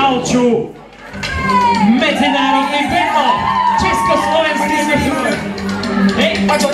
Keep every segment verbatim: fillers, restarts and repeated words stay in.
Halču. Medzinárodný battle. Československý semifinál. Hej.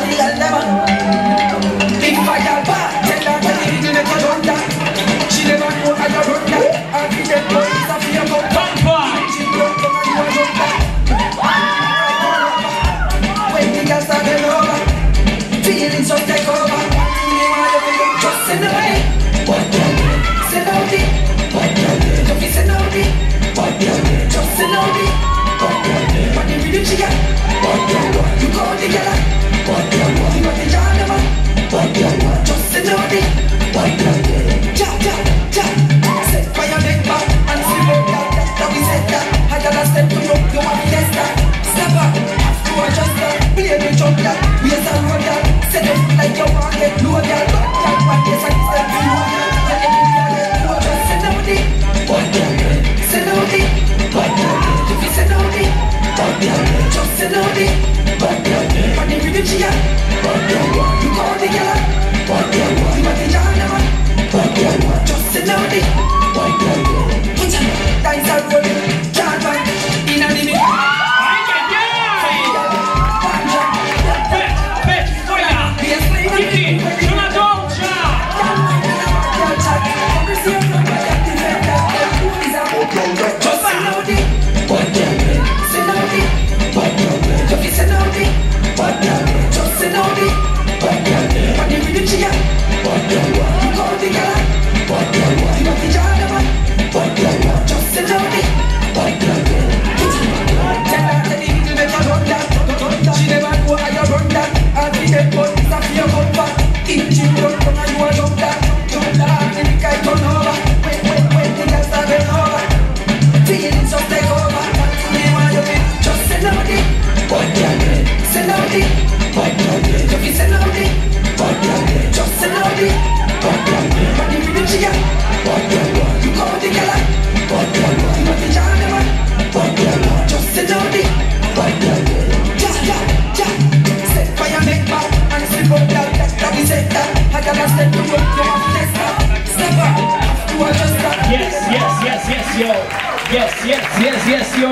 Yes, yes, yes, yes, yo!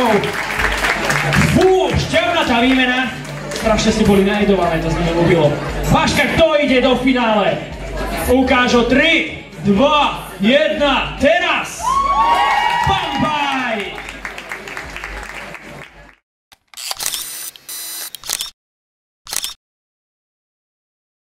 Fú, šťavnatá výmena. Strašne si boli najedované, to sa mi ľúbilo. Paška, kto ide do finále? Ukáž o tri, dva, jedna, teraz! Bam, bam!